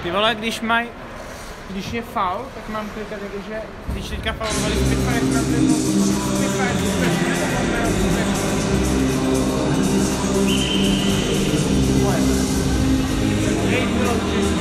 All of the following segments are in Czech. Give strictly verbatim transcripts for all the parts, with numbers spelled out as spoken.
Ty vole, když mají, když je faul, tak mám klikat, jakože, když teďka faulovali Spitfire, tak mám klikat Spitfire, Hej, bylo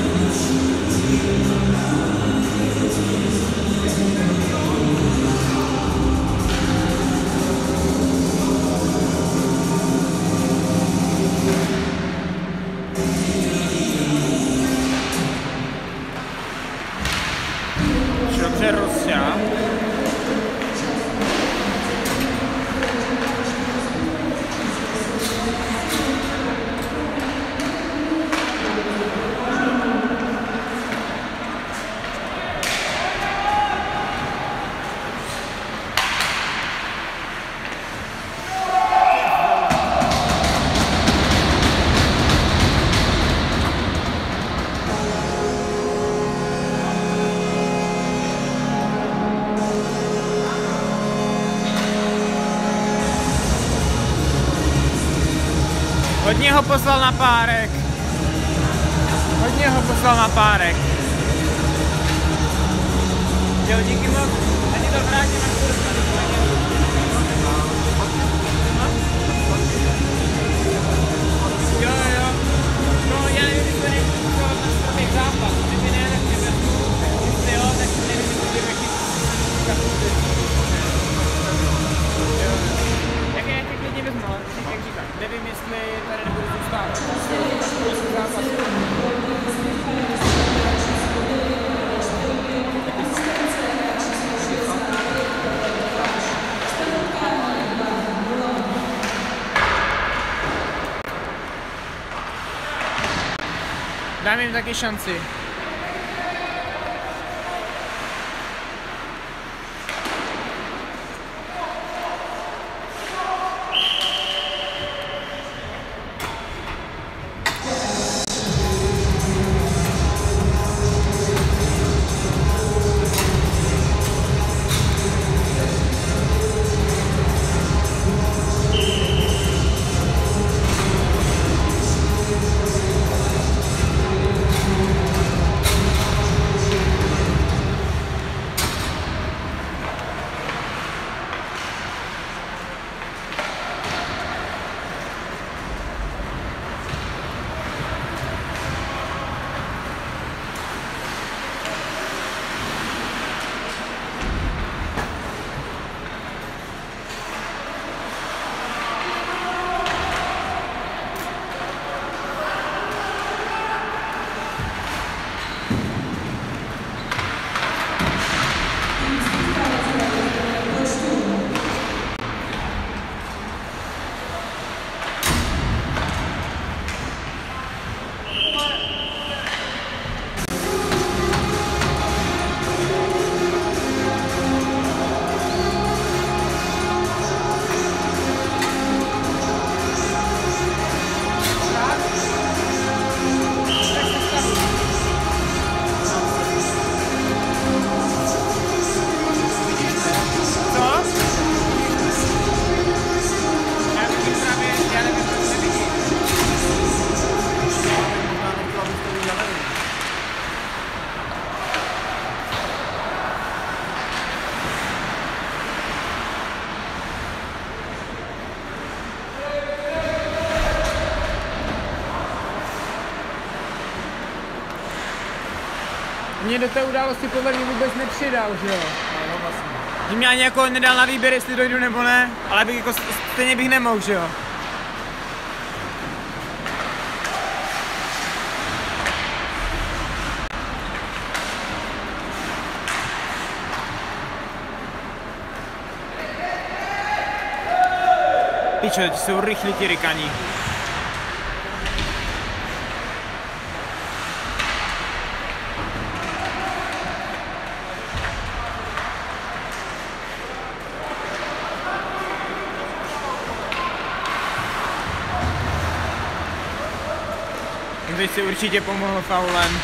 dobře rozsah. Hodně ho poslal na párek. Hodně ho poslal na párek. Jo, díky moc. Ani to vrátím na kurz. Jo, jo. No, já nevím, jestli to nechci poslat na stromý zápas. Kdyby ne, tak mě vezmu. Jestli jo, tak nevím, jestli to jaký kaputy. Jo. Tak já tě klidně vezmu, ale jak říkám, nevím, jestli tady nebudu zůstávat. Dám jim taky šanci. Mě do té události podle mě vůbec nepřidal, že jo? No, vlastně. Že mě ani jako nedal na výběr, jestli dojdu nebo ne, ale bych jako stejně bych nemohl, že jo? Pičo, teď jsou rychlí ti rykaní. Teď si určitě pomohl faulem.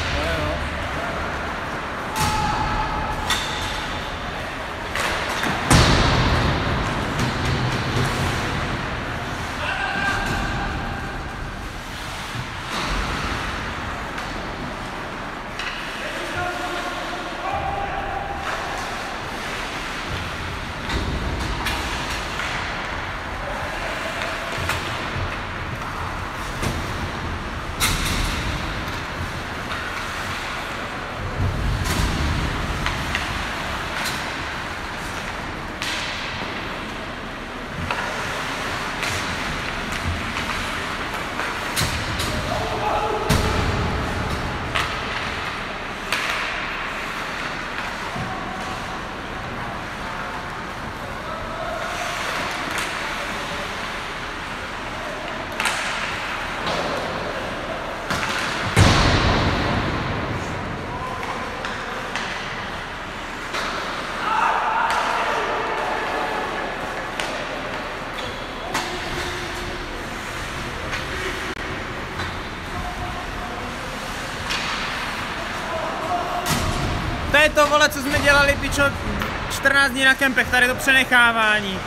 To je to, vole, co jsme dělali, pičo, čtrnáct dní na kempech, tady to přenechávání.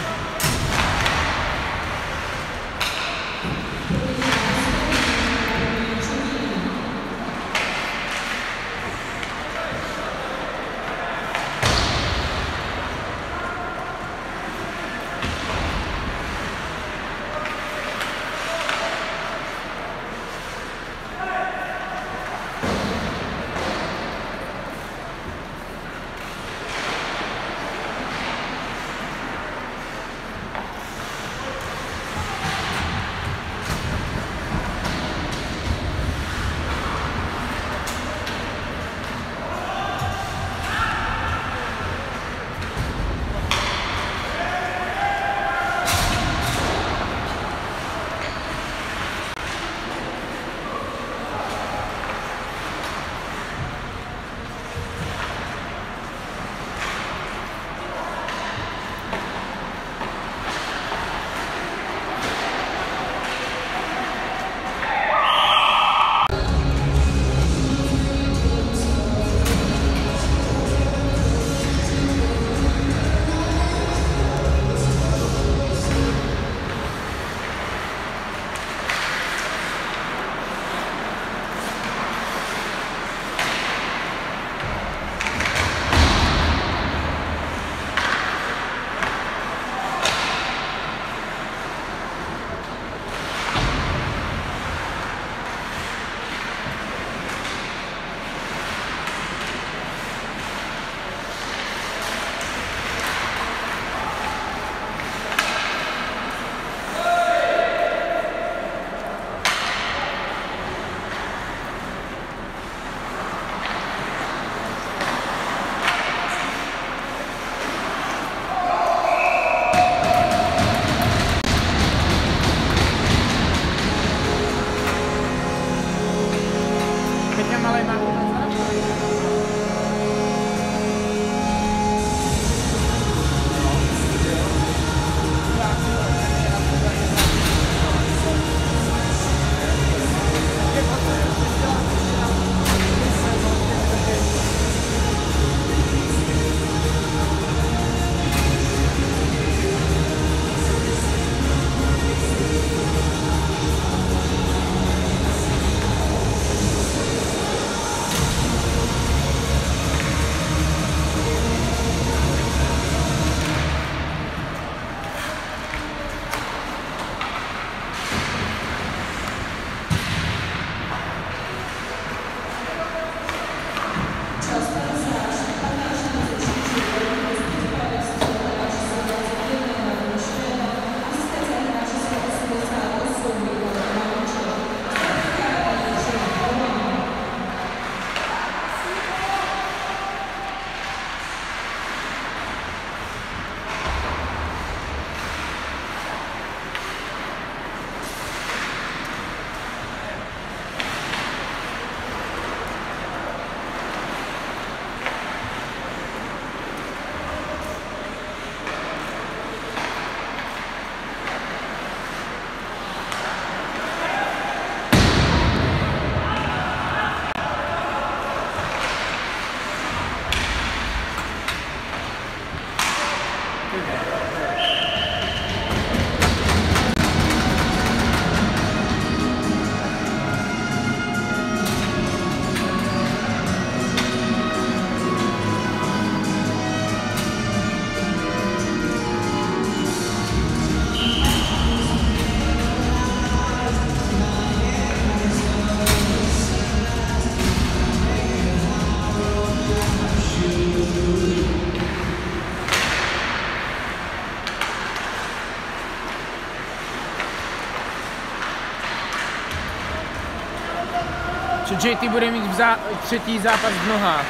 Že J T bude mít v zá třetí zápas v nohách.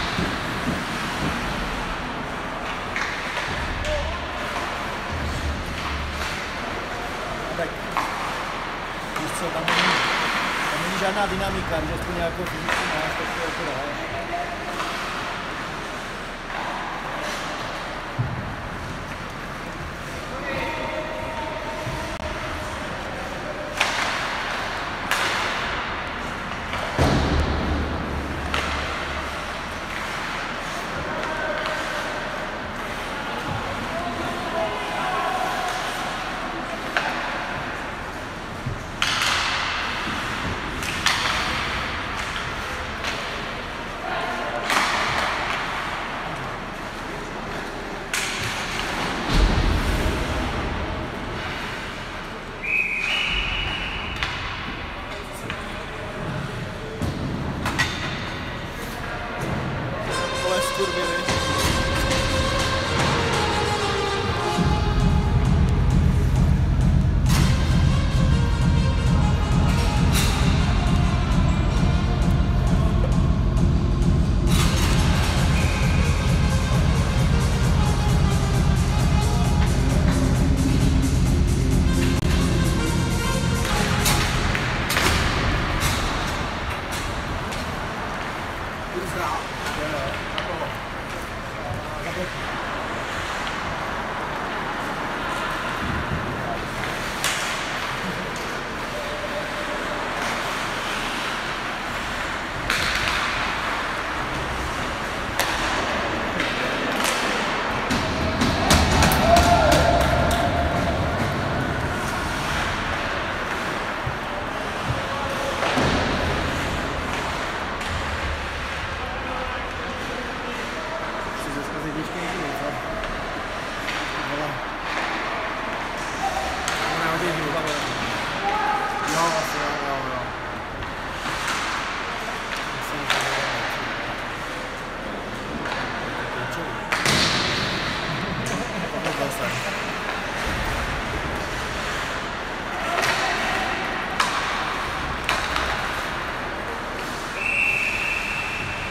Tak, víš co, tam není, tam není žádná dynamika, že aspoň nějakou fyzický náš, tak to jako dále.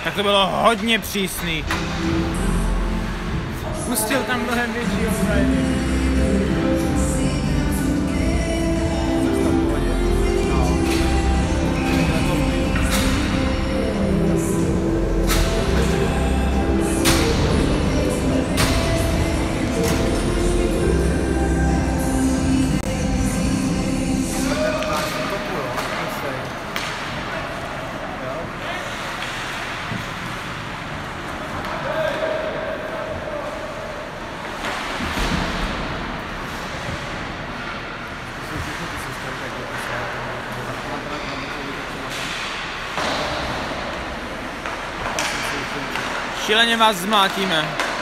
Tak to bylo hodně přísný. Pustil tam mnohem větší offside. Šíleně vás zmátíme.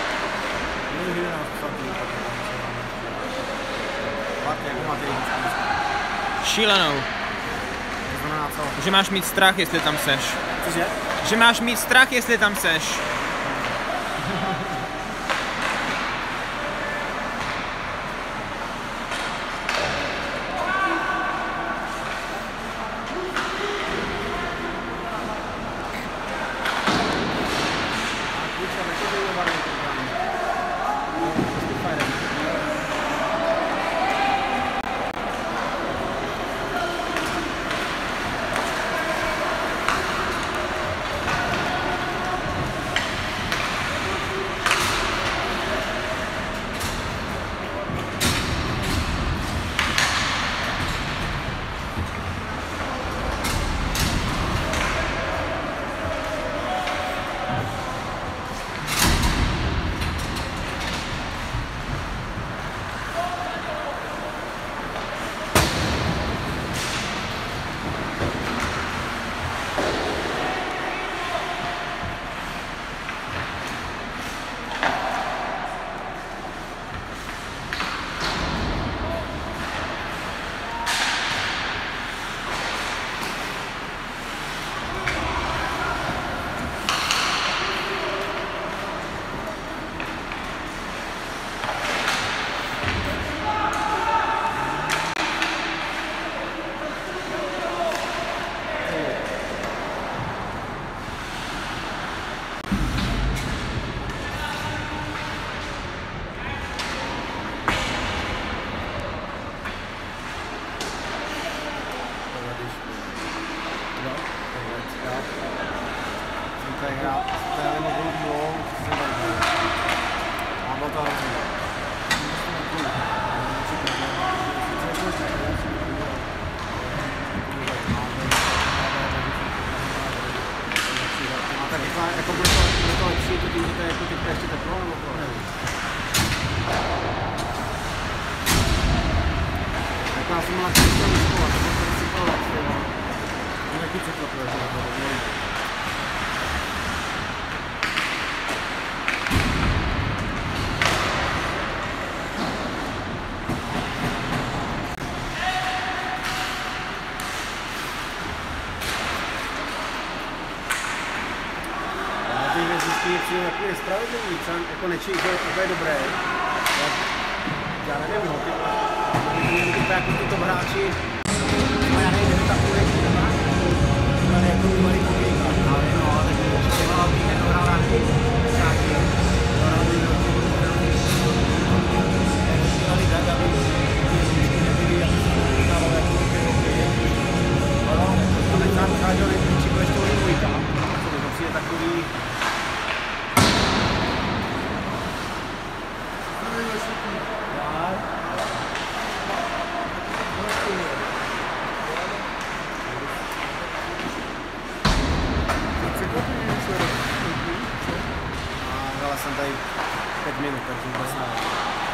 Šílenou. Že máš mít strach, jestli tam seš. Cože? Že máš mít strach, jestli tam seš. Je spravedlivý, jako nečí, že je úplně dobré. Já nevím, no, ty jako tyto hráči, no já nevím, takový ale jako ty malý pověka, ale no, ale ty malý nedohrál nějaký, nějaký, dělali tak, aby vždycky nebyli, aby se nedostávali jako ty hokej, ale to teď nám ukážel, že budeš toho dvojka, to je takový. A jsem tady pět minut, takže vůbec nevím.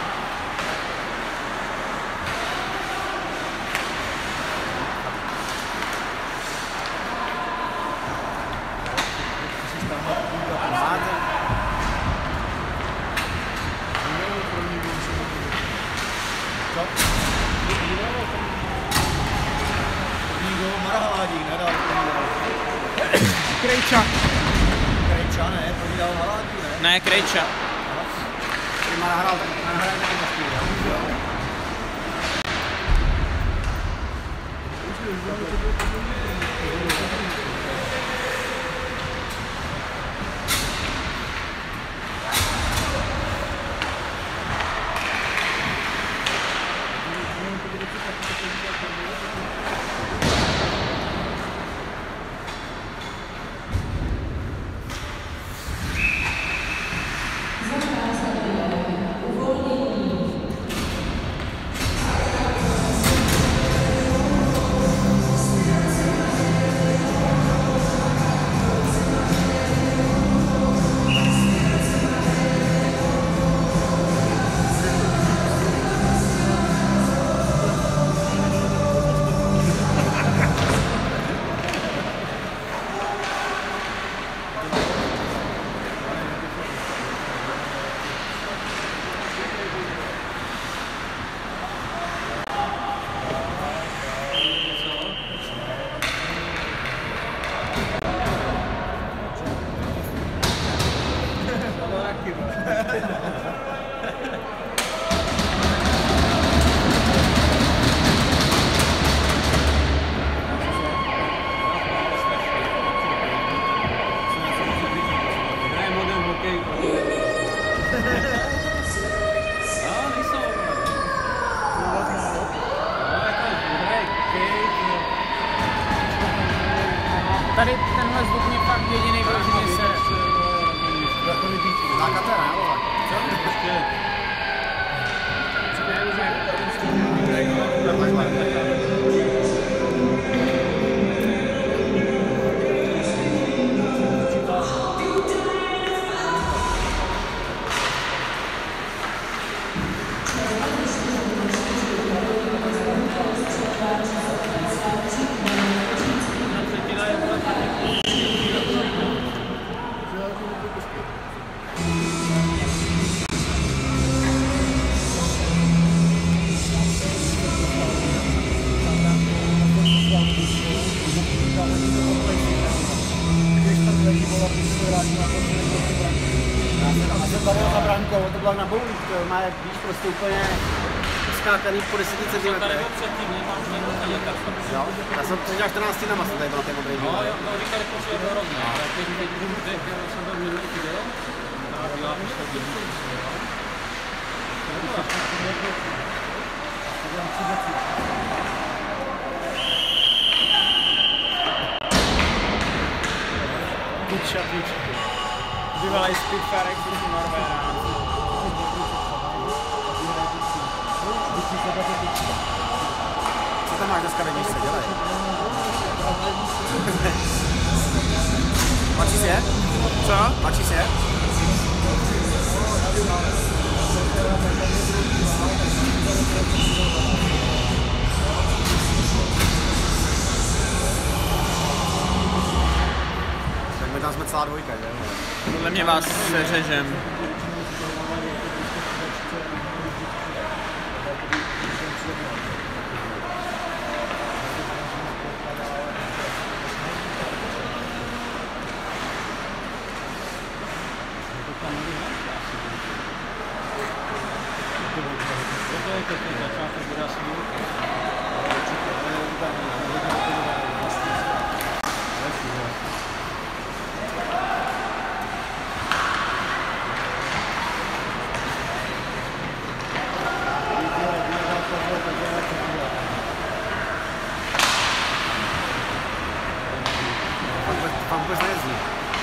Krejča. Krejča, ne? To vydal Haládí, ne? Ne, Krejča. Který má nahrál, nahrál nějaký možný, jo? tady tenhle zvuk mě fakt jediný vyložený sere. Základé, ne, vole. To bylo na bowling, to má, víš, prostě úplně skákaný po deseti centimetrech. Jo, já jsem to dělal čtrnáct týdnama, jsem tady byl na té modré díle. No, jo, no, říkali, že to je rovná, ale teď jsem to minulý viděl, a byla už to dělí. Good shot, good shot. Bývalý Spitfire, jak si Norvéra. Co tam máš dneska ve výšce, dělej? Mačí si je? Co? Mačí si je? Tak my tam jsme celá dvojka, že? Podle mě vás seřežem. Tam vůbec nejezdí.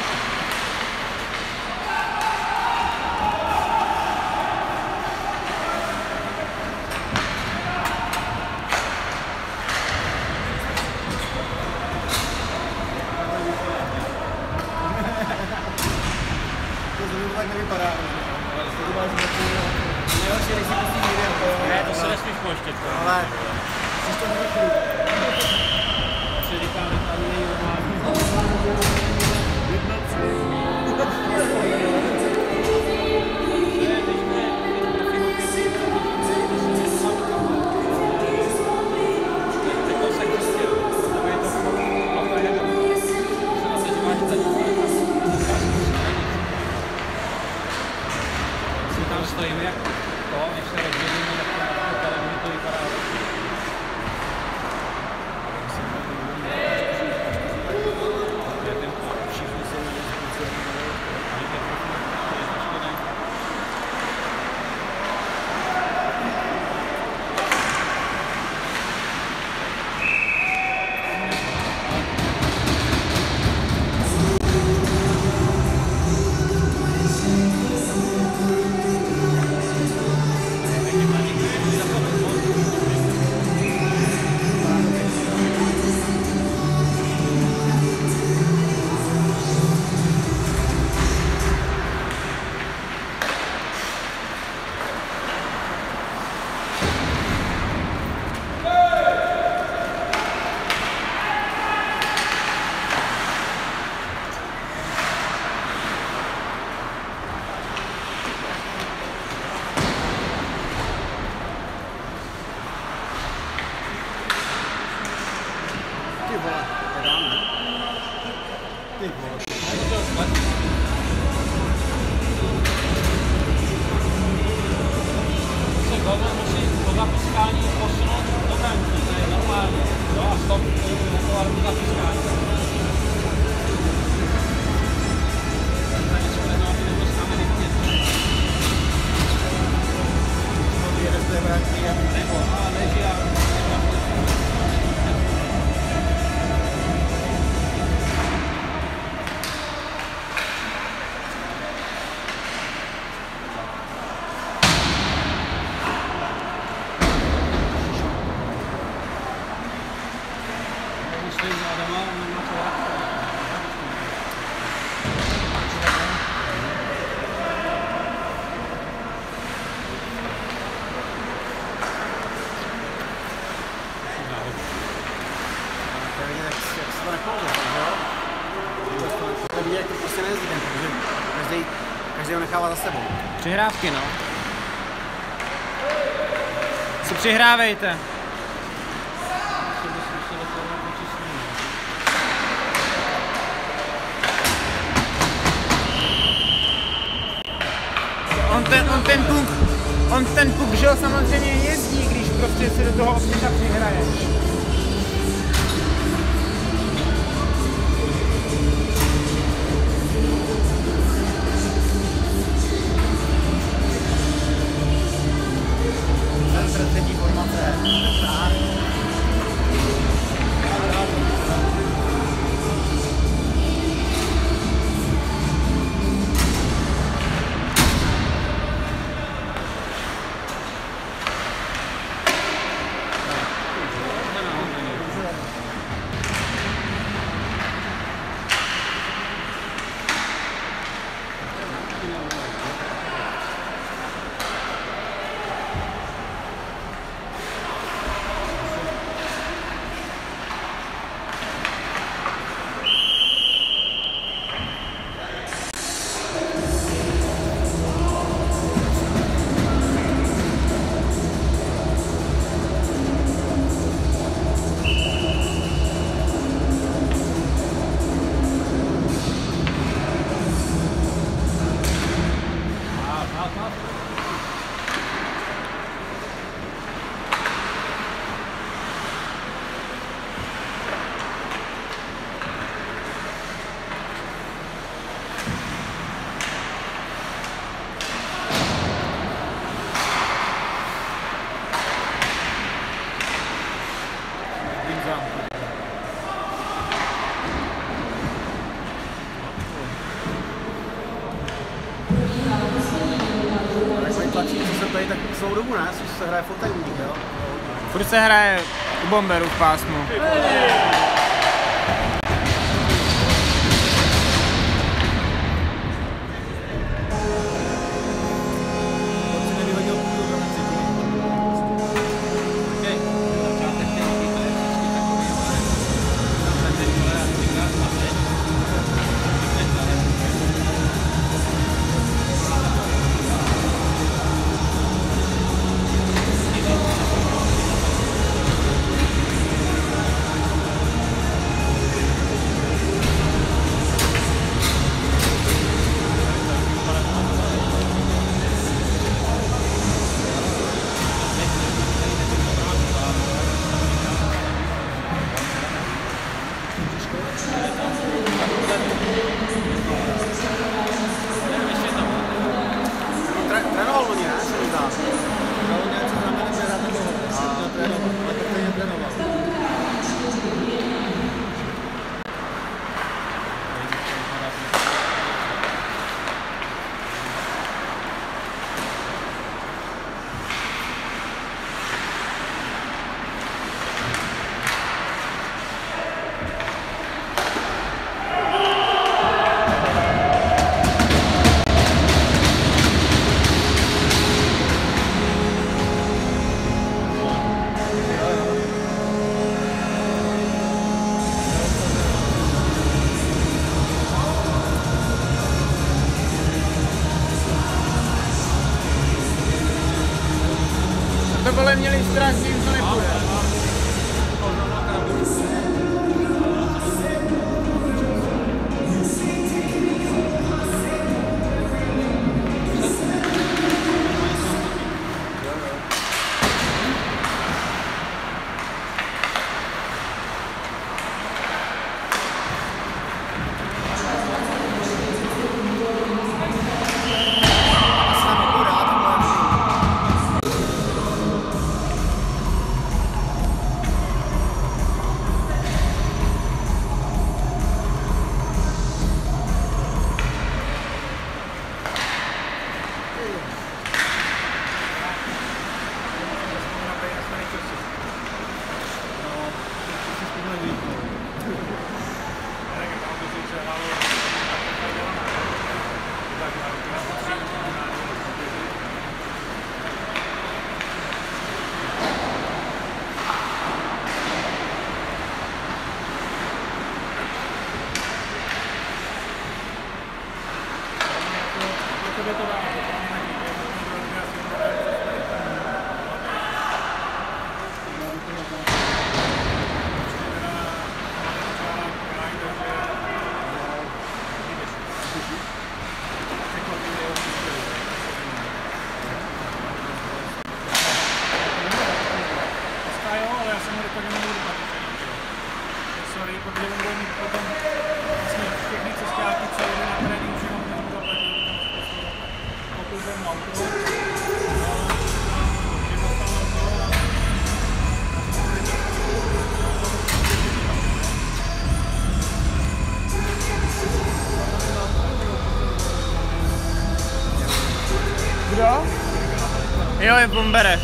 To tak nevypadá. Nejhorší, když si pustí video. Ne, to se nesmíš pouštět. Ale jsi to nevyklid. Si říkám, že tady není normální. Stojíme jak to, než se rozdělíme, tak to televizi to vypadá. Všichni se stojí za Adama, on nemá co rád. Jak se to nepovedlo, takže jo? To je vidět, jak to prostě nejezdí ten, protože každý, každý ho nechává za sebou. Přihrávky, no. Si přihrávejte. On ten, on ten puk, on ten puk, že ho samozřejmě jezdí, když prostě si do toho opěta přihraješ. Třetí formace. Tak celou dobu ne, což se hraje furt tajemník, jo? Furt se hraje u bomberu v pásmu. tobě to dá, to tam není, to je asi to sorry, protože on bude mít potom vlastně všechny cestáky, co jde na trénink, všechno můžu zaplatit, pokud jsem auto, že dostal auto a kdo? Jo, je Bomberev.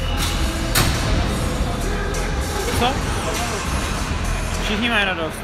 Co? Všichni mají radost.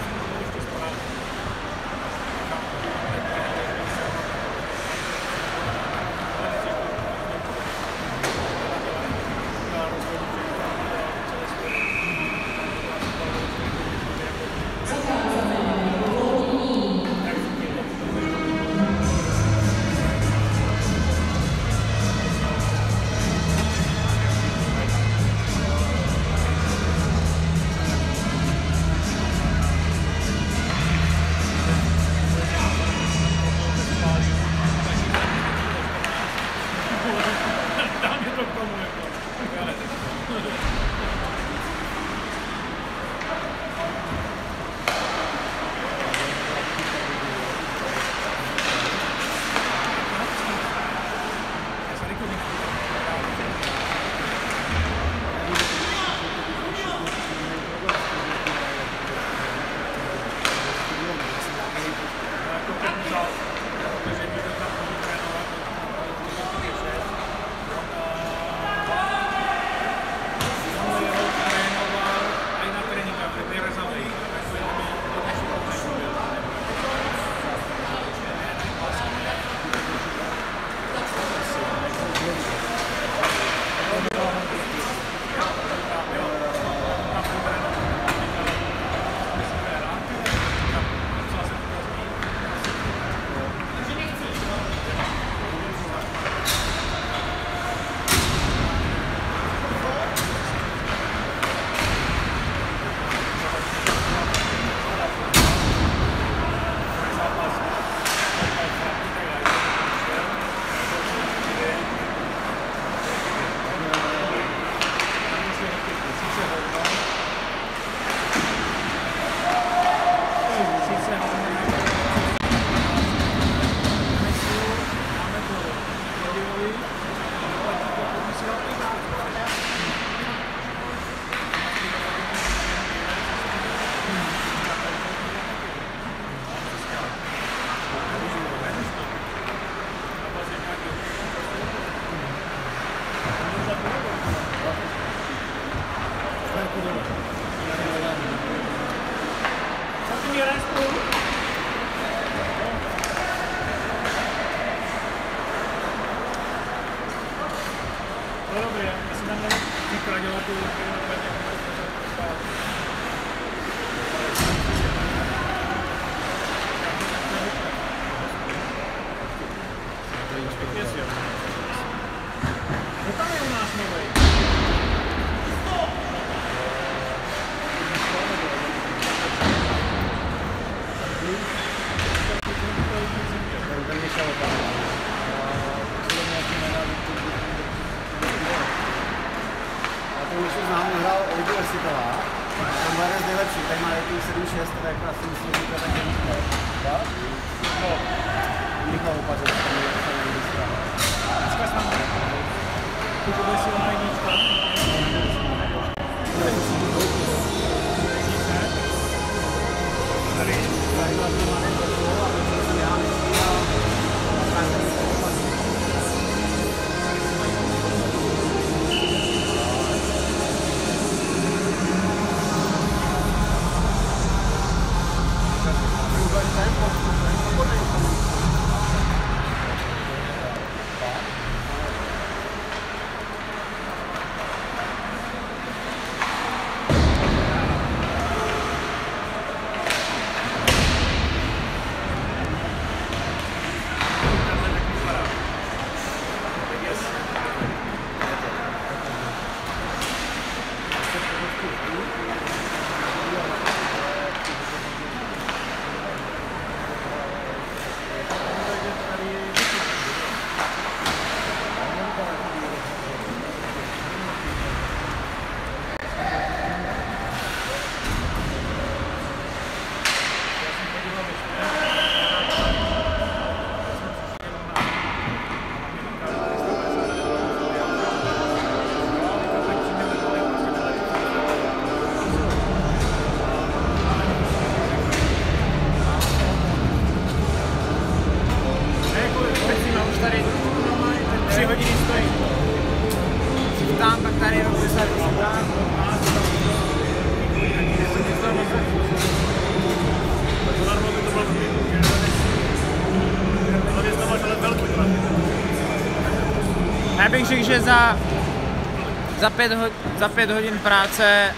řekl, že za, za, pět ho, za pět hodin práce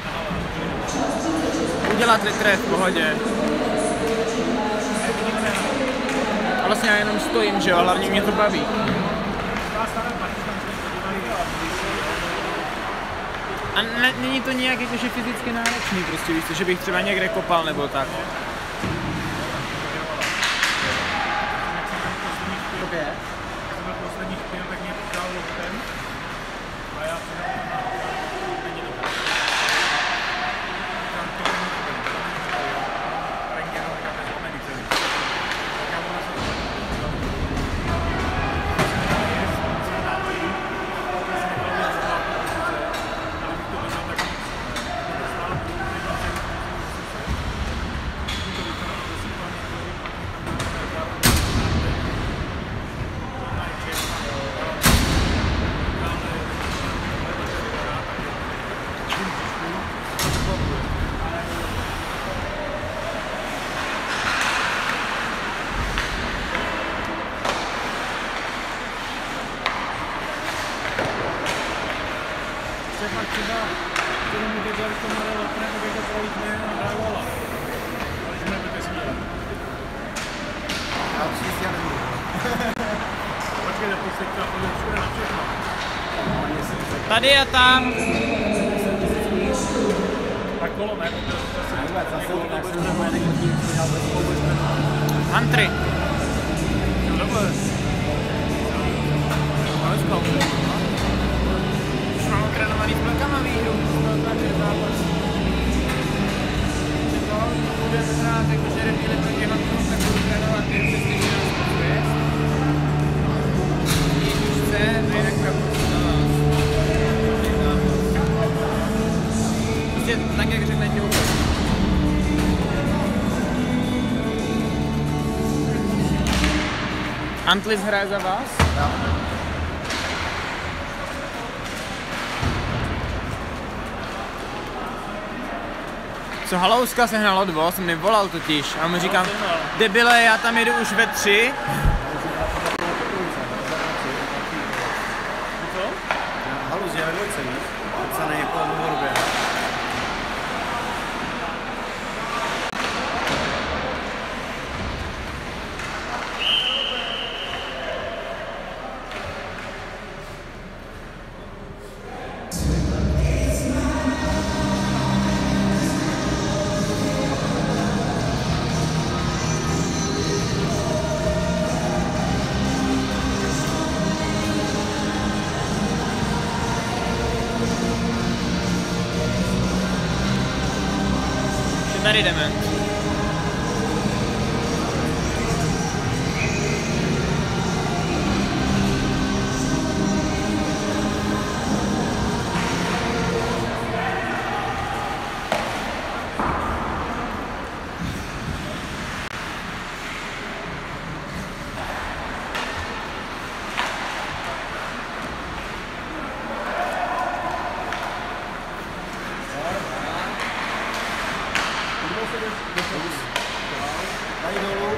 udělat litr je v pohodě. A vlastně já jenom stojím, že jo, hlavně mě to baví. A ne, není to nějak jakože fyzicky náročný, prostě víš, že bych třeba někde kopal nebo tak. Tobě? Jsem byl posledních pět, tak mě potkal loktem a já jsem na není dobrý. Tam to není dobrý, to není dobrý. Rengenou necháme zlomený celý. Tak já mám na sebe pak třeba, který mi věděl, že to malé letné, tak jak to prolítne a drávala. Ale že nebudete smět. Já určitě si já nemůžu. Počkej, tak teď teďka půjde všude na všechno. Tady a tam. Tak kolo, ne? Antry. Takhle. Ale sklouze. Už mám trénovaný s blokama výhru. Takže zápas. To bude znát, jakože repíli proti Hankům, tak budu trénovat ty přesně, že nás potřebuje. Když chce, to jinak kapucu na vás. Prostě tak, jak řekne tě úplně. Antlis hraje za vás? Jo. Co Halouska se hnal odvoz, jsem mi volal totiž a mu říkám, debile, já tam jedu už ve tři. Co? Halus je ve dvojce, víš? Teď se nejde po dvorbě. Tady jdeme. Tady dolů.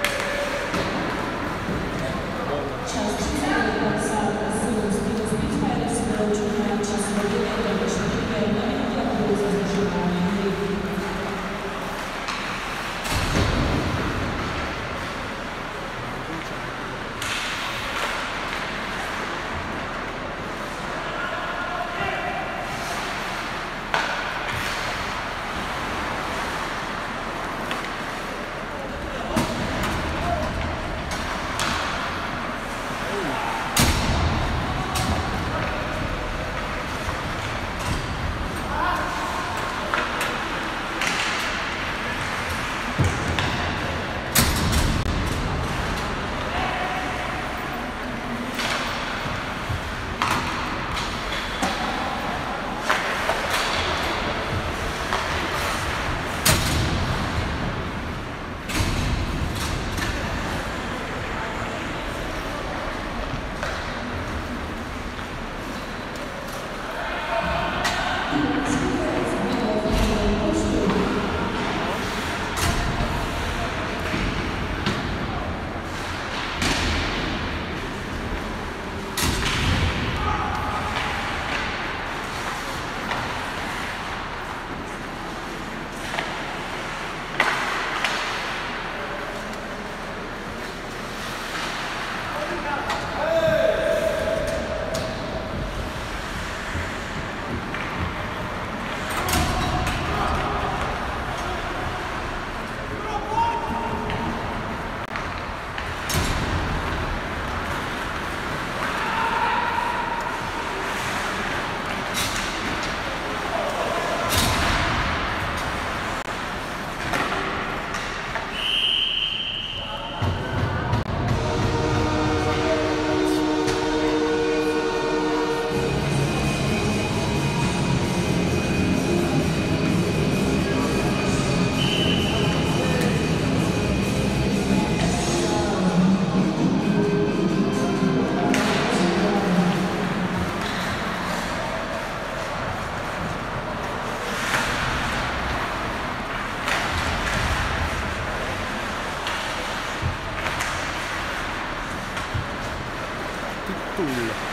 cool.